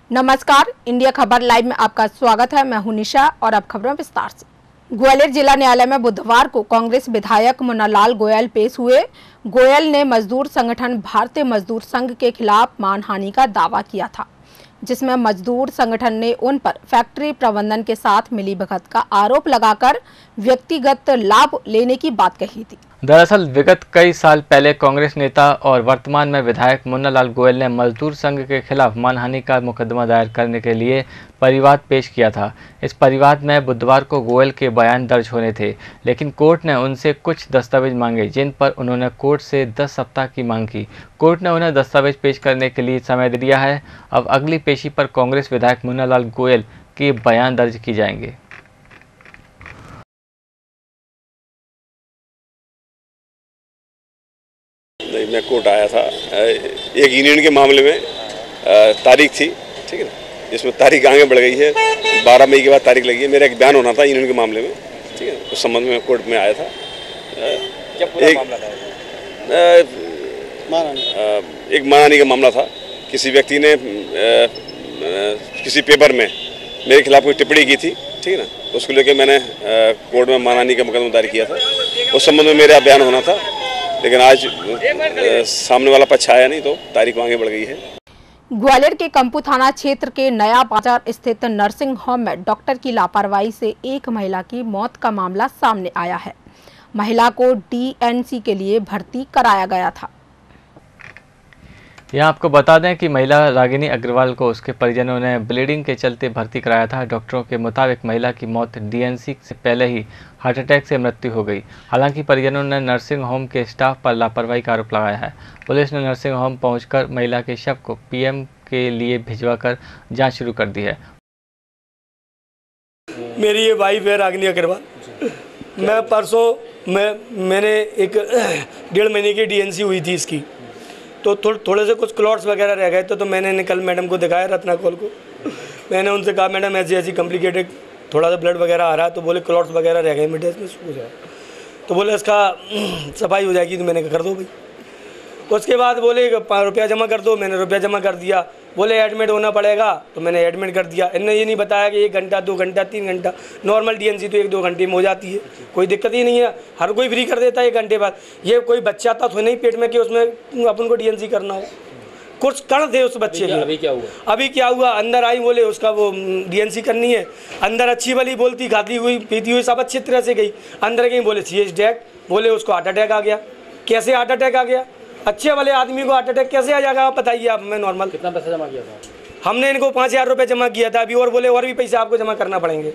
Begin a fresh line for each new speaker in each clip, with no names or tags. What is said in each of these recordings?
नमस्कार, इंडिया खबर लाइव में आपका स्वागत है। मैं हूं निशा और अब खबरें विस्तार से। ग्वालियर जिला न्यायालय में बुधवार को कांग्रेस विधायक मुन्नालाल गोयल पेश हुए। गोयल ने मजदूर संगठन भारतीय मजदूर संघ के खिलाफ मानहानि का दावा किया था, जिसमें मजदूर संगठन ने उन पर फैक्ट्री प्रबंधन के साथ मिलीभगत का आरोप लगाकर व्यक्तिगत लाभ लेने की बात कही थी।
दरअसल विगत कई साल पहले कांग्रेस नेता और वर्तमान में विधायक मुन्नालाल गोयल ने मजदूर संघ के खिलाफ मानहानि का मुकदमा दायर करने के लिए परिवाद पेश किया था। इस परिवाद में बुधवार को गोयल के बयान दर्ज होने थे, लेकिन कोर्ट ने उनसे कुछ दस्तावेज मांगे, जिन पर उन्होंने कोर्ट से 10 सप्ताह की मांग की। कोर्ट ने उन्हें दस्तावेज पेश करने के लिए समय दे दिया है। अब अगली पेशी पर कांग्रेस विधायक मुन्नालाल गोयल के बयान दर्ज किए जाएंगे।
मैं कोर्ट आया था एक यूनियन के मामले में, तारीख थी, ठीक है ना, जिसमें तारीख आगे बढ़ गई है। 12 मई के बाद तारीख लगी है। मेरा एक बयान होना था यूनियन के मामले में, ठीक है, उस संबंध में कोर्ट में आया था। एक मानहानि का मामला था। किसी व्यक्ति ने किसी पेपर में मेरे खिलाफ कोई टिप्पणी की थी, ठीक है ना, उसको लेकर मैंने कोर्ट में मानहानि का मुकदमा दायर किया था। उस संबंध में मेरा बयान होना था, लेकिन आज सामने वाला पक्ष आया नहीं, तो तारीख आगे बढ़ गई है।
ग्वालियर के कंपू थाना क्षेत्र के नया बाजार स्थित नर्सिंग होम में डॉक्टर की लापरवाही से एक महिला की मौत का मामला सामने आया है। महिला को डीएनसी के लिए भर्ती कराया गया था।
यहाँ आपको बता दें कि महिला रागिनी अग्रवाल को उसके परिजनों ने ब्लीडिंग के चलते भर्ती कराया था। डॉक्टरों के मुताबिक महिला की मौत डीएनसी से पहले ही हार्ट अटैक से मृत्यु हो गई। हालांकि परिजनों ने नर्सिंग होम के स्टाफ पर लापरवाही का आरोप लगाया है। पुलिस ने नर्सिंग होम पहुंचकर महिला के शव को पीएम के लिए भिजवाकर जाँच शुरू कर दी है।
मेरी ये वाइफ है रागिनी अग्रवाल। मैं परसों मैंने एक 1.5 महीने की डीएनसी हुई थी इसकी, तो थोड़े से कुछ क्लॉट्स वगैरह रह गए थे, तो मैंने कल मैडम को दिखाया, रत्ना कौल को। मैंने उनसे कहा मैडम ऐसी कॉम्प्लिकेटेड थोड़ा सा ब्लड वगैरह आ रहा है, तो बोले क्लॉट्स वगैरह रह गए मिडे में, सूख जाए, तो बोले इसका सफाई हो जाएगी। तो मैंने कहा कर दो भाई। उसके बाद बोले रुपया जमा कर दो। मैंने रुपया जमा कर दिया। बोले एडमिट होना पड़ेगा, तो मैंने एडमिट कर दिया। इन्होंने ये नहीं बताया कि 1 घंटा 2 घंटा 3 घंटा, नॉर्मल डीएनसी तो 1-2 घंटे में हो जाती है, कोई दिक्कत ही नहीं है। हर कोई फ्री कर देता है 1 घंटे बाद। ये कोई बच्चा था तो नहीं पेट में कि उसमें अपन को डीएनसी करना हो। कुछ कण थे उस बच्चे के। अभी क्या हुआ, अंदर आई, बोले उसका वो डीएनसी करनी है। अंदर अच्छी वाली बोलती, खाती हुई पीती हुई सब अच्छी तरह से गई। अंदर गई, बोले सीएस डेक, बोले उसको हार्ट अटैक आ गया। कैसे हार्ट अटैक आ गया? अच्छे वाले आदमी को हार्ट अटैक कैसे आ जाएगा, आप बताइए। आप मैं नॉर्मल
कितना पैसा जमा किया था?
हमने इनको 5000 रुपये जमा किया था अभी, और बोले और भी पैसे आपको जमा करना पड़ेंगे।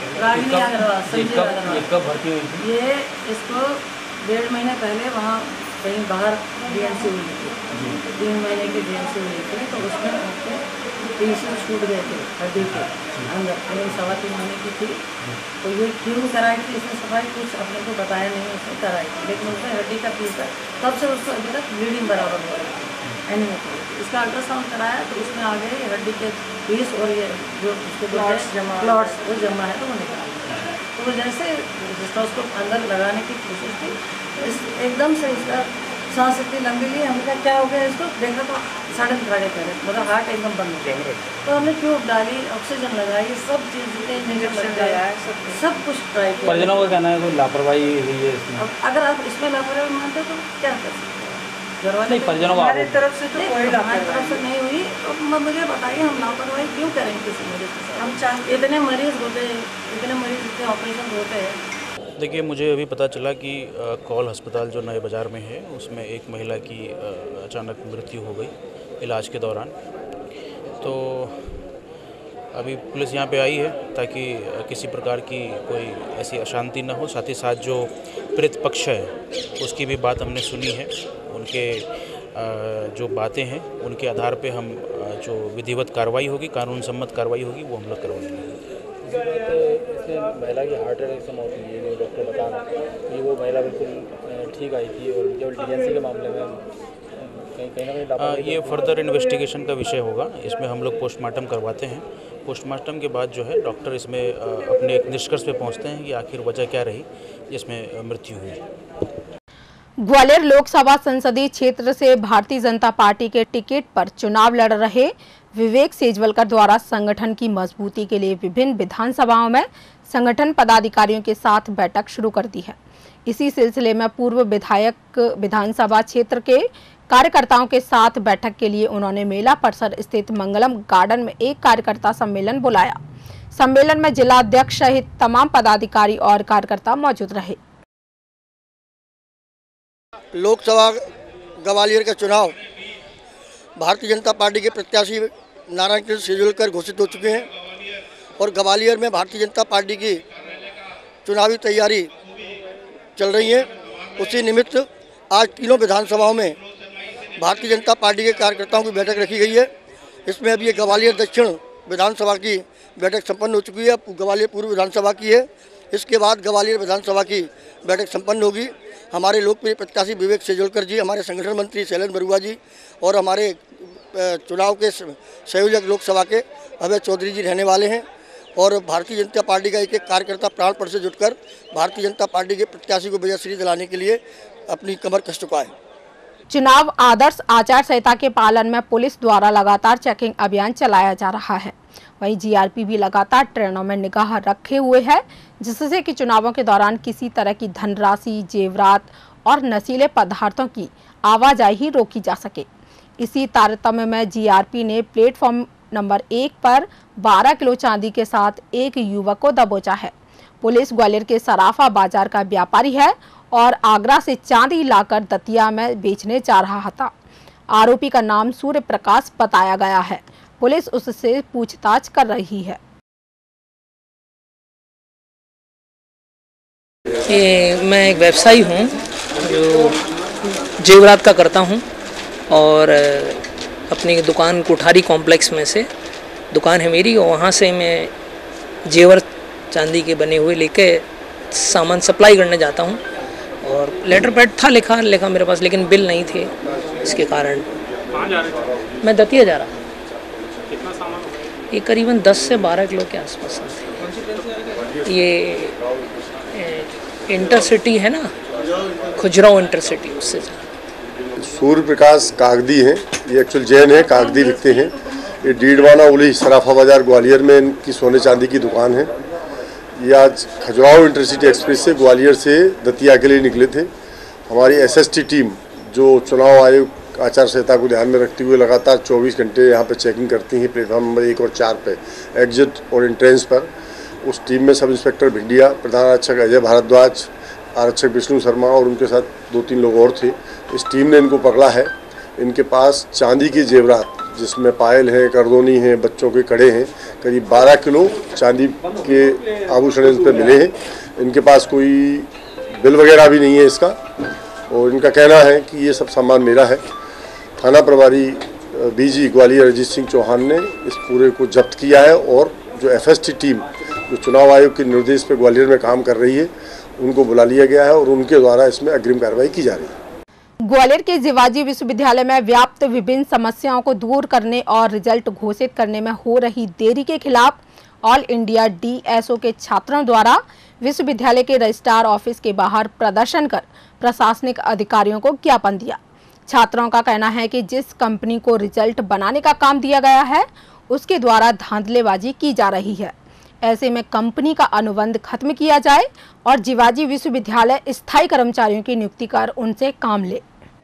कब भर्ती हुई थी?
ये इसको 1.5 महीने पहले वहाँ कहीं बाहर डीएनसी हुई थी, 3 महीने की डीएनसी हुई थी, तो उसमें उसके टिश्यू छूट गए थे हड्डी के अंदर, 3.25 महीने की थी। तो ये क्यों कराई थी इसने सफाई, कुछ अपने को बताया नहीं, उसने कराई थी, लेकिन उसमें हड्डी का पीस है, तब से उसको अभी तक ब्लीडिंग बराबर हो रही है। एनीमिया इसका अल्ट्रासाउंड कराया तो उसमें आ गए हड्डी के पीस, और ये जो उसको क्लॉट्स वो जमा है, तो वो निकाल। तो जैसे स्टेथोस्कोप अंदर लगाने की कोशिश की, एकदम से इसका सांस इतनी लंबी ली। हमने कहा क्या हो गया इसको, देखा तो सडन कार्डियक अरेस्ट, मतलब हार्ट एकदम बंद हो गया। तो हमने ट्यूब डाली, ऑक्सीजन लगाई, सब चीज़ इंजेक्शन लगाया, सब कुछ ट्राई किया।
परिजनों का कहना है कोई लापरवाही हुई है इसमें।
अब अगर आप इसमें लापरवाही मानते तो क्या कर सकते हैं?
नहीं, परिजनों को
हमारी तरफ से तो कोई हमारी तरफ से नहीं हुई। तो मुझे बताइए हम लापरवाही क्यों करेंगे किसी मरीज के साथ? हम चाहते इतने मरीज होते हैं, इतने मरीज इतने ऑपरेशन होते हैं।
देखिए, मुझे अभी पता चला कि कॉल अस्पताल जो नए बाज़ार में है, उसमें एक महिला की अचानक मृत्यु हो गई इलाज के दौरान। तो अभी पुलिस यहाँ पे आई है ताकि किसी प्रकार की कोई ऐसी अशांति न हो। साथ ही साथ जो पीड़ित पक्ष है उसकी भी बात हमने सुनी है। उनके जो बातें हैं उनके आधार पे हम जो विधिवत कार्रवाई होगी, कानून सम्मत कार्रवाई होगी, वो हम लोग करवाएंगे।
इसमें महिला की हार्ट अटैक से मौत हुई है, जो डॉक्टर बता रहा है कि वो महिला बिल्कुल ठीक आई थी, और केवल डीएनसी के मामले में कहीं
ये फर्दर इन्वेस्टिगेशन का विषय होगा। इसमें हम लोग पोस्टमार्टम करवाते हैं। पोस्टमार्टम के बाद जो है डॉक्टर इसमें अपने एक निष्कर्ष पे पहुंचते हैं कि आखिर वजह क्या रही जिसमें मृत्यु हुई।
ग्वालियर लोकसभा संसदीय क्षेत्र से भारतीय जनता पार्टी के टिकट पर चुनाव लड़ रहे विवेक सेजवलकर द्वारा संगठन की मजबूती के लिए विभिन्न विधानसभाओं में संगठन पदाधिकारियों के साथ बैठक शुरू कर दी है। इसी सिलसिले में पूर्व विधायक विधानसभा क्षेत्र के कार्यकर्ताओं के साथ बैठक के लिए उन्होंने मेला परिसर स्थित मंगलम गार्डन में एक कार्यकर्ता सम्मेलन बुलाया। सम्मेलन में जिला अध्यक्ष सहित तमाम पदाधिकारी और कार्यकर्ता मौजूद रहे।
लोकसभा ग्वालियर का चुनाव भारतीय जनता पार्टी के प्रत्याशी नारायण कृष्ण सेजवलकर घोषित हो चुके हैं और ग्वालियर में भारतीय जनता पार्टी की चुनावी तैयारी चल रही है। उसी निमित्त आज तीनों विधानसभाओं में भारतीय जनता पार्टी के कार्यकर्ताओं की बैठक रखी गई है। इसमें अभी ग्वालियर दक्षिण विधानसभा की बैठक संपन्न हो चुकी है, ग्वालियर पूर्व विधानसभा की है। इसके बाद ग्वालियर विधानसभा की बैठक संपन्न होगी। हमारे लोकप्रिय प्रत्याशी विवेक सेजवलकर जी, हमारे संगठन मंत्री शैलेंद्र बरुआ जी और हमारे चुनाव के संयोजक लोकसभा के अभय चौधरी जी रहने वाले हैं और भारतीय जनता पार्टी का एक एक कार्यकर्ता प्राणपण से जुटकर भारतीय जनता पार्टी के प्रत्याशी को विजयश्री दिलाने के लिए अपनी कमर कस चुका है।
चुनाव आदर्श आचार संहिता के पालन में पुलिस द्वारा लगातार चेकिंग अभियान चलाया जा रहा है। वहीं जीआरपी भी लगातार ट्रेनों में निगाह रखे हुए है, जिससे कि चुनावों के दौरान किसी तरह की धनराशि, जेवरात और नशीले पदार्थों की आवाजाही रोकी जा सके। इसी तारतम्य में जीआरपी ने प्लेटफॉर्म नंबर 1 पर 12 किलो चांदी के साथ एक युवक को दबोचा है। पुलिस ग्वालियर के सराफा बाजार का व्यापारी है और आगरा से चांदी लाकर दतिया में बेचने जा रहा था। आरोपी का नाम सूर्य प्रकाश बताया गया है। पुलिस उससे पूछताछ कर रही है।
मैं एक व्यवसायी हूँ जो जेवरात का करता हूँ और अपनी दुकान कोठारी कॉम्प्लेक्स में से दुकान है मेरी और वहाँ से मैं जेवर चांदी के बने हुए लेके सामान सप्लाई करने जाता हूँ और लेटर पैड था लिखा मेरे पास, लेकिन बिल नहीं थे। इसके कारण मैं दतिया जा रहा।
कितना सामान?
ये करीबन 10 से 12 किलो के आसपास थे। ये इंटरसिटी है ना, खुजराव इंटरसिटी, उससे
सूर्य प्रकाश कागदी हैं। ये एक्चुअल जैन है, कागदी लिखते हैं। ये डीडवाना उली सराफा बाजार ग्वालियर में इनकी सोने चांदी की दुकान है। ये आज खजुराहो इंटरसिटी एक्सप्रेस से ग्वालियर से दतिया के लिए निकले थे। हमारी एसएसटी टीम जो चुनाव आयोग आचार संहिता को ध्यान में रखते हुए लगातार 24 घंटे यहाँ पे चेकिंग करती है प्लेटफॉर्म नंबर 1 और 4 पे एग्जिट और एंट्रेंस पर। उस टीम में सब इंस्पेक्टर भिंडिया, प्रधान आरक्षक अजय भारद्वाज, आरक्षक विष्णु शर्मा और उनके साथ 2-3 लोग और थे। इस टीम ने इनको पकड़ा है। इनके पास चांदी के जेवरात जिसमें पायल है, करदोनी है, बच्चों के कड़े हैं, करीब 12 किलो चांदी के आभूषण इन पर मिले हैं। इनके पास कोई बिल वगैरह भी नहीं है इसका और इनका कहना है कि ये सब सामान मेरा है। थाना प्रभारी बीजी ग्वालियर अजीत सिंह चौहान ने इस पूरे को जब्त किया है और जो एफएसटी टीम जो चुनाव आयोग के निर्देश पर ग्वालियर में काम कर रही है उनको बुला लिया गया है और उनके द्वारा इसमें अग्रिम कार्रवाई की जा रही है।
ग्वालियर के जिवाजी विश्वविद्यालय में व्याप्त विभिन्न समस्याओं को दूर करने और रिजल्ट घोषित करने में हो रही देरी के खिलाफ ऑल इंडिया डीएसओ के छात्रों द्वारा विश्वविद्यालय के रजिस्ट्रार ऑफिस के बाहर प्रदर्शन कर प्रशासनिक अधिकारियों को ज्ञापन दिया। छात्रों का कहना है कि जिस कंपनी को रिजल्ट बनाने का काम दिया गया है उसके द्वारा धांधलेबाजी की जा रही है। ऐसे में कंपनी का अनुबंध खत्म किया जाए और जिवाजी विश्वविद्यालय स्थायी कर्मचारियों की नियुक्ति कर उनसे काम ले।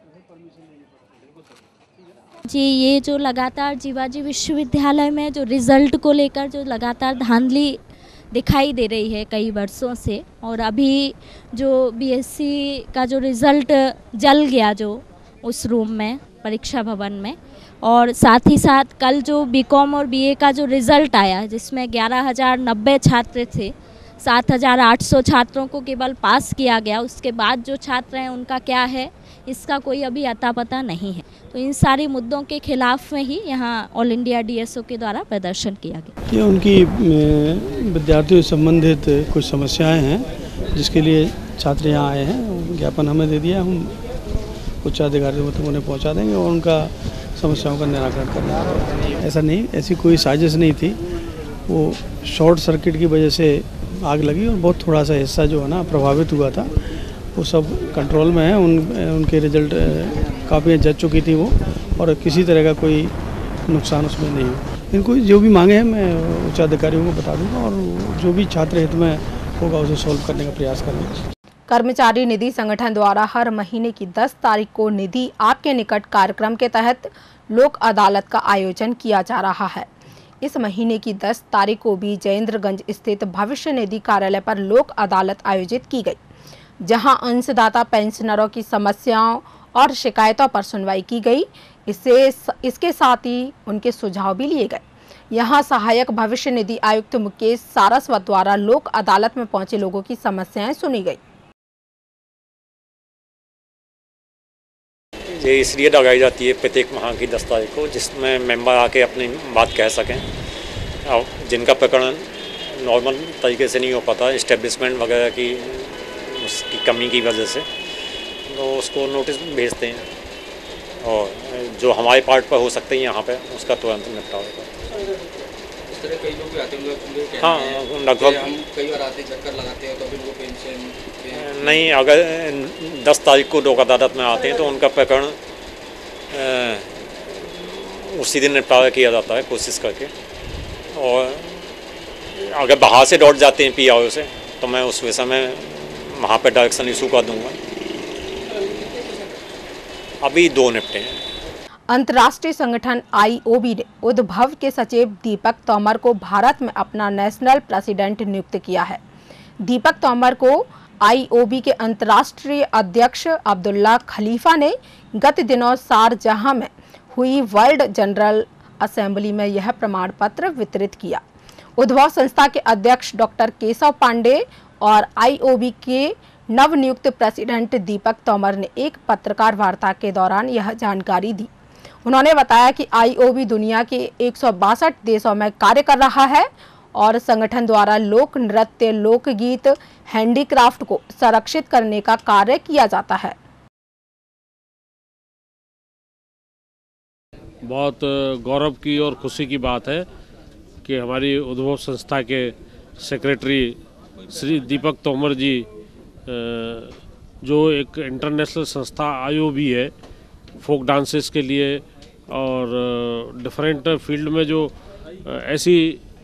जी, ये जो लगातार जिवाजी विश्वविद्यालय में जो रिज़ल्ट को लेकर जो लगातार धांधली दिखाई दे रही है कई वर्षों से, और अभी जो बीएससी का जो रिज़ल्ट जल गया जो उस रूम में परीक्षा भवन में, और साथ ही साथ कल जो बीकॉम और बीए का जो रिज़ल्ट आया जिसमें 11,090 छात्र थे, 7,800 छात्रों को केवल पास किया गया। उसके बाद जो छात्र हैं उनका क्या है इसका कोई अभी अता पता नहीं है। तो इन सारे मुद्दों के खिलाफ में ही यहाँ ऑल इंडिया डीएसओ के द्वारा प्रदर्शन किया गया।
ये उनकी विद्यार्थियों से संबंधित कुछ समस्याएं हैं जिसके लिए छात्र यहाँ आए हैं। ज्ञापन हमें दे दिया, हम उच्च अधिकारियों तक उन्हें पहुँचा देंगे और उनका समस्याओं का निराकरण करना। ऐसा नहीं, ऐसी कोई साजिश नहीं थी। वो शॉर्ट सर्किट की वजह से आग लगी और बहुत थोड़ा सा हिस्सा जो है ना प्रभावित हुआ था, वो सब कंट्रोल में है। उनके रिजल्ट काफ़ी जच चुकी थी वो, और किसी तरह का कोई नुकसान उसमें नहीं हो। इनको जो भी मांगे हैं मैं उच्च अधिकारियों को बता दूंगा और जो भी छात्र हित में होगा उसे सॉल्व करने का प्रयास करेंगे।
कर्मचारी निधि संगठन द्वारा हर महीने की 10 तारीख को निधि आपके निकट कार्यक्रम के तहत लोक अदालत का आयोजन किया जा रहा है। इस महीने की 10 तारीख को भी जयेंद्रगंज स्थित भविष्य निधि कार्यालय पर लोक अदालत आयोजित की गई, जहां अंशदाता पेंशनरों की समस्याओं और शिकायतों पर सुनवाई की गई। इसके साथ ही उनके सुझाव भी लिए गए। यहां सहायक भविष्य निधि आयुक्त मुकेश सारस्वत द्वारा लोक अदालत में पहुंचे लोगों की समस्याएं सुनी गई।
ये इसलिए लगाई जाती है प्रत्येक माह की 10 तारीख को, जिसमें मेंबर आके अपनी बात कह सकें और जिनका प्रकरण नॉर्मल तरीके से नहीं हो पाता इस्टेब्लिशमेंट वगैरह की उसकी कमी की वजह से, तो उसको नोटिस भेजते हैं और जो हमारे पार्ट पर हो सकते हैं यहाँ पे उसका तुरंत निपटारा होगा।
इस तरह कई लोग भी आते हैं,
हाँ लगभग
हम कई बार आते चक्कर लगाते हैं तो फिर वो पेंशन
नहीं, अगर 10 तारीख को लोक अदालत में आते हैं तो उनका प्रकरण उसी दिन निपटारा किया जाता है कोशिश करके, और अगर बाहर से लौट जाते हैं PRO से तो मैं उस विषय में वहाँ पर डायरेक्शन इशू कर दूँगा। अभी 2 निपटे हैं।
अंतर्राष्ट्रीय संगठन IOB ने उद्भव के सचिव दीपक तोमर को भारत में अपना नेशनल प्रेसिडेंट नियुक्त किया है। दीपक तोमर को IOB के अंतर्राष्ट्रीय अध्यक्ष अब्दुल्ला खलीफा ने गत दिनों शारजाह में हुई वर्ल्ड जनरल असेंबली में यह प्रमाण पत्र वितरित किया। उद्भव संस्था के अध्यक्ष डॉक्टर केशव पांडे और IOB के नवनियुक्त प्रेसिडेंट दीपक तोमर ने एक पत्रकार वार्ता के दौरान यह जानकारी दी। उन्होंने बताया कि IOB दुनिया के 162 देशों में कार्य कर रहा है और संगठन द्वारा लोक नृत्य, लोकगीत, हैंडीक्राफ्ट को संरक्षित करने का कार्य किया जाता है।
बहुत गौरव की और खुशी की बात है कि हमारी उद्भव संस्था के सेक्रेटरी श्री दीपक तोमर जी, जो एक इंटरनेशनल संस्था IOB है फोक डांसेस के लिए और डिफरेंट फील्ड में जो ऐसी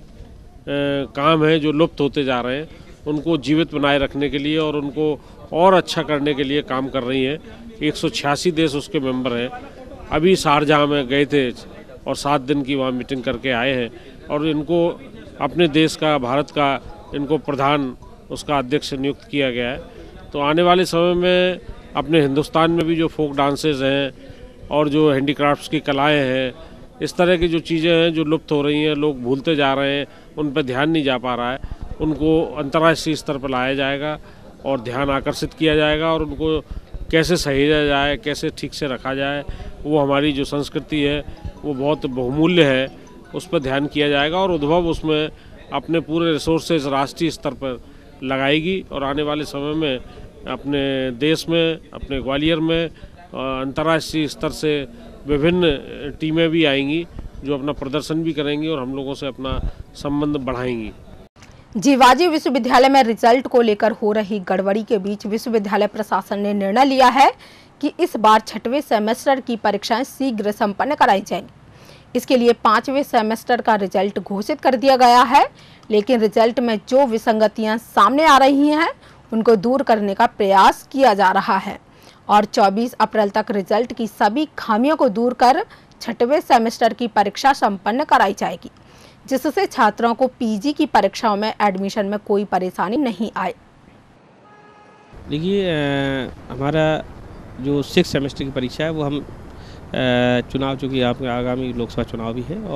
काम है जो लुप्त होते जा रहे हैं उनको जीवित बनाए रखने के लिए और उनको और अच्छा करने के लिए काम कर रही हैं। 186 देश उसके मेंबर हैं। अभी शारजाह में गए थे और 7 दिन की वहाँ मीटिंग करके आए हैं और इनको अपने देश का, भारत का, इनको प्रधान उसका अध्यक्ष नियुक्त किया गया है। तो आने वाले समय में अपने हिंदुस्तान में भी जो फोक डांसेस हैं और जो हैंडीक्राफ्ट्स की कलाएं हैं, इस तरह की जो चीज़ें हैं जो लुप्त हो रही हैं, लोग भूलते जा रहे हैं, उन पर ध्यान नहीं जा पा रहा है, उनको अंतर्राष्ट्रीय स्तर पर लाया जाएगा और ध्यान आकर्षित किया जाएगा और उनको कैसे सहेजा जाए, कैसे ठीक से रखा जाए, वो हमारी जो संस्कृति है वो बहुत बहुमूल्य है, उस पर ध्यान किया जाएगा और उद्भव उसमें अपने पूरे रिसोर्सेज राष्ट्रीय स्तर पर लगाएगी और आने वाले समय में अपने देश में, अपने ग्वालियर में अंतर्राष्ट्रीय स्तर से विभिन्न टीमें भी आएंगी जो अपना प्रदर्शन भी करेंगी और हम लोगों से अपना संबंध बढ़ाएंगी।
जीवाजी विश्वविद्यालय में रिजल्ट को लेकर हो रही गड़बड़ी के बीच विश्वविद्यालय प्रशासन ने निर्णय लिया है कि इस बार 6वें सेमेस्टर की परीक्षाएं शीघ्र संपन्न कराई जाएंगी। इसके लिए 5वें सेमेस्टर का रिजल्ट घोषित कर दिया गया है, लेकिन रिजल्ट में जो विसंगतियां सामने आ रही हैं उनको दूर करने का प्रयास किया जा रहा है और 24 अप्रैल तक रिजल्ट की सभी खामियों को दूर कर 6वें सेमेस्टर की परीक्षा संपन्न कराई जाएगी, जिससे छात्रों को PG की परीक्षाओं में एडमिशन में कोई परेशानी नहीं आए।
देखिए, हमारा जो 6 सेमेस्टर की परीक्षा है वो हम चुनाव, चूँकि आपके आगामी लोकसभा चुनाव भी है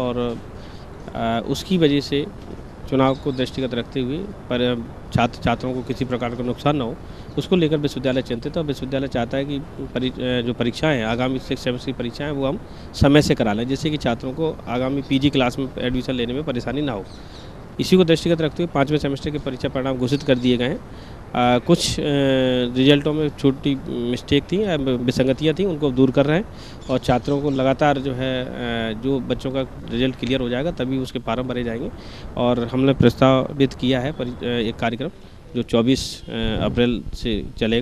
और उसकी वजह से चुनाव को दृष्टिगत रखते हुए पर छात्रों को किसी प्रकार का नुकसान ना हो, उसको लेकर विश्वविद्यालय चिंतित है और विश्वविद्यालय चाहता है कि जो परीक्षाएं हैं, आगामी 6 सेमेस्टर की परीक्षाएं वो हम समय से करा लें, जिससे कि छात्रों को आगामी PG क्लास में एडमिशन लेने में परेशानी ना हो। इसी को दृष्टिगत रखते हुए 5वें सेमेस्टर के परीक्षा परिणाम घोषित कर दिए गए हैं। कुछ रिजल्टों में छोटी मिस्टेक थी, विसंगतियाँ थी, उनको दूर कर रहे हैं और छात्रों को लगातार जो है, जो बच्चों का रिजल्ट क्लियर हो जाएगा तभी उसके फार्म भरे जाएंगे और हमने प्रस्तावित किया है एक कार्यक्रम जो 24 अप्रैल से चलेगा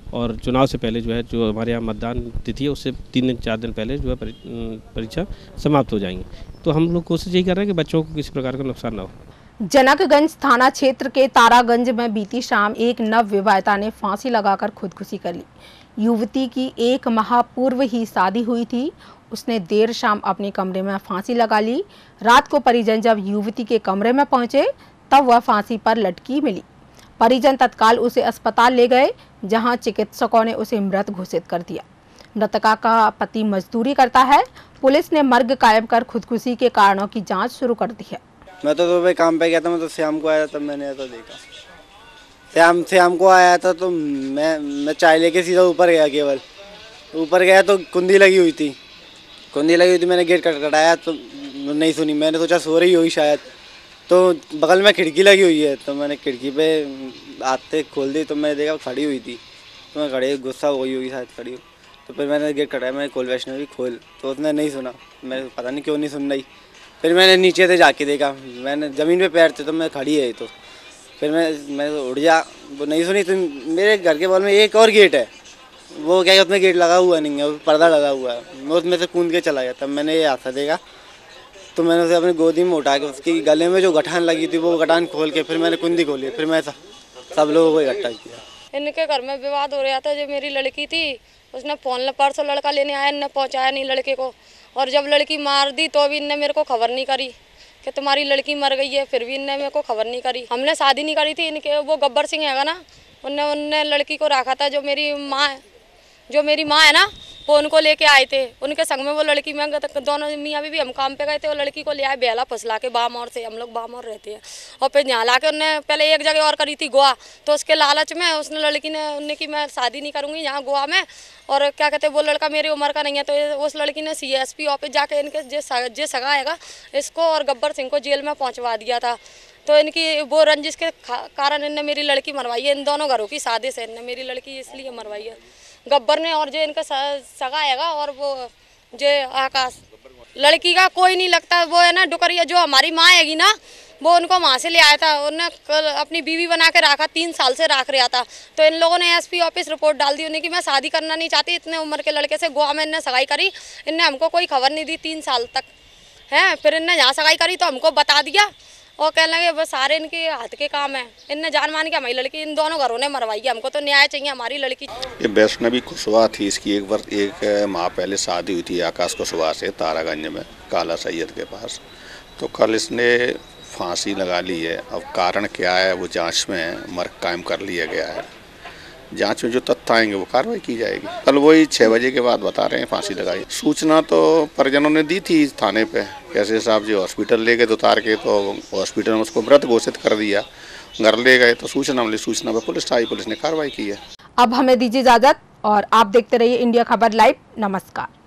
और चुनाव से पहले जो है, जो हमारे यहाँ मतदान तिथि है उससे 3-4 दिन पहले जो है परीक्षा समाप्त हो जाएंगी। तो हम लोग कोशिश यही कर रहे हैं कि बच्चों को किसी प्रकार का नुकसान ना हो।
जनकगंज थाना क्षेत्र के तारागंज में बीती शाम एक नवविवाहिता ने फांसी लगाकर खुदकुशी कर ली। युवती की 1 माह पूर्व ही शादी हुई थी। उसने देर शाम अपने कमरे में फांसी लगा ली। रात को परिजन जब युवती के कमरे में पहुंचे तब वह फांसी पर लटकी मिली। परिजन तत्काल उसे अस्पताल ले गए, जहां चिकित्सकों ने उसे मृत घोषित कर दिया। मृतका का पति मजदूरी करता है। पुलिस ने मर्ग कायम कर खुदकुशी के कारणों की जांच शुरू कर दी है।
मैं तो सुबह काम पे गया था, मैं तो शाम को आया, तब मैंने तो देखा। शाम को आया था तो मैं चाय लेके सीधा ऊपर गया। केवल ऊपर गया तो कुंडी लगी हुई थी। मैंने गेट खटखटाया तो नहीं सुनी। मैंने सोचा सो रही होगी शायद, तो बगल में खिड़की लगी हुई है, तो मैंने खिड़की पे आते खोल दी तो मैं देखा खड़ी हुई थी। तो मैं खड़ी गुस्सा हो गई होगी शायद खड़ी हो, तो फिर मैंने गेट खटाया। मैंने खोल वैष्णवी खोल, तो उसने नहीं सुना। मैं पता नहीं क्यों नहीं सुन रही। फिर मैंने नीचे से जाके देखा, मैंने ज़मीन पे पैर थे तो मैं खड़ी है। तो फिर मैं उठ जा, वो नहीं सुनी। तो मेरे घर के बगल में एक और गेट है, वो क्या है उसमें गेट लगा हुआ नहीं है, उस पर्दा लगा हुआ है। मैं उसमें से कूद के चला गया। तब मैंने ये हादसा देखा तो मैंने उसे अपनी गोदी में उठा के उसकी गले में जो गठान लगी थी वो गठान खोल के फिर मैंने कुंडी खोली। फिर मैं सब लोगों को इकट्ठा किया।
इनके घर में विवाद हो रहा था। जो मेरी लड़की थी उसने फ़ोन परसों लड़का लेने आया, इनने पहुंचाया नहीं लड़के को। और जब लड़की मार दी तो भी इनने मेरे को खबर नहीं करी कि तुम्हारी लड़की मर गई है। फिर भी इनने मेरे को खबर नहीं करी। हमने शादी नहीं करी थी। इनके वो गब्बर सिंह है ना, उनने लड़की को रखा था। जो मेरी माँ है ना, वो उनको लेके आए थे। उनके संग में वो लड़की में दोनों मियाँ बीवी हम काम पे गए थे। वो लड़की को ले आए बेला फसला के बामौर से। हम लोग बामौर रहते हैं। और फिर यहाँ ला के उनने पहले एक जगह और करी थी गोवा। तो उसके लालच में उसने लड़की ने उनने की मैं शादी नहीं करूँगी यहाँ गोवा में। और क्या कहते वो लड़का मेरी उम्र का नहीं है। तो उस लड़की ने CSP ऑफिस जाके इनके जे सगा हैगा इसको और गब्बर सिंह को जेल में पहुँचवा दिया था। तो इनकी वो रंजिश के कारण इनने मेरी लड़की मरवाई है। इन दोनों घरों की साजिश है। इनने मेरी लड़की इसलिए मरवाई है गब्बर ने। और जो इनका सगा हैगा और वो जो आकाश, लड़की का कोई नहीं लगता। वो है ना डुकरिया, जो हमारी माँ हैगी ना, वो उनको वहाँ से ले आया था। उन्हें अपनी बीवी बना के रखा, 3 साल से रख रहा था। तो इन लोगों ने SP ऑफिस रिपोर्ट डाल दी उन्हें कि मैं शादी करना नहीं चाहती। इतने उम्र के लड़के से गोवा में इनने सगाई करी। इनने हमको कोई खबर नहीं दी 3 साल तक है। फिर इनने यहाँ सगाई करी तो हमको बता दिया और कहने लगे बस सारे इनके हाथ के काम है। इनने जान मान के हमारी लड़की इन दोनों घरों ने मरवाई है। हमको तो न्याय चाहिए हमारी लड़की।
ये वैष्णवी कुशवाहा थी। इसकी एक माह पहले शादी हुई थी आकाश कुशवाहा से तारागंज में काला सैयद के पास। तो कल इसने फांसी लगा ली है। अब कारण क्या है वो जांच में मर्ग कायम कर लिया गया है। जांच में जो तथ्य आएंगे वो कार्रवाई की जाएगी। कल वही 6 बजे के बाद बता रहे हैं फांसी लगाई। सूचना तो परिजनों ने दी थी थाने पे। कैसे साहब जी हॉस्पिटल ले गए तो उतार के, तो हॉस्पिटल में उसको मृत घोषित कर दिया। घर ले गए तो सूचना मिली, सूचना पर पुलिस आई, पुलिस ने कार्रवाई की है।
अब हमें दीजिए इजाजत और आप देखते रहिए इंडिया खबर लाइव। नमस्कार।